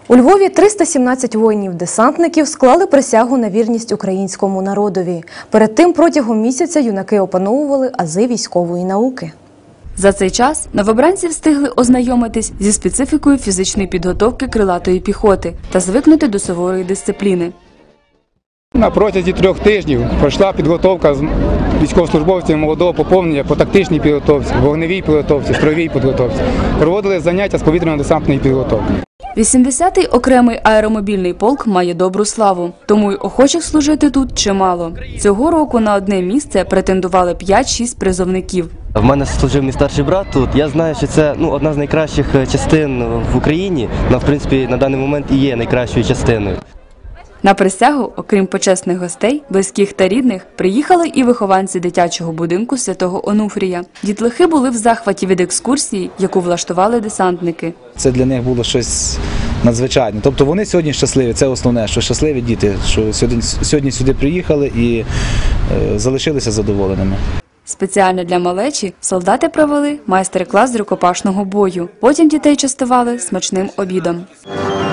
У Львові 317 воїнів-десантників склали присягу на вірність українському народові. Перед тим протягом місяця юнаки опановували ази військової науки. За цей час новобранці встигли ознайомитись зі специфікою фізичної підготовки крилатої піхоти та звикнути до суворої дисципліни. На протязі 3 тижнів пройшла підготовка військовослужбовців молодого поповнення по тактичній підготовці, вогневій підготовці, строєвій підготовці. Проводили заняття з повітряно-десантної підготовки. 80-й окремий аеромобільний полк має добру славу, тому й охочих служити тут чимало. Цього року на одне місце претендували 5-6 призовників. В мене служив мій старший брат тут. Я знаю, що це одна з найкращих частин в Україні. Вона, в принципі, на даний момент і є найкращою частиною. На присягу, окрім почесних гостей, близьких та рідних, приїхали і вихованці дитячого будинку Святого Онуфрія. Дітлахи були в захваті від екскурсії, яку влаштували десантники. Це для них було щось надзвичайне. Тобто вони сьогодні щасливі, це основне, що щасливі діти, що сьогодні сюди приїхали і залишилися задоволеними. Спеціально для малечі солдати провели майстер-клас з рукопашного бою. Потім дітей частували смачним обідом.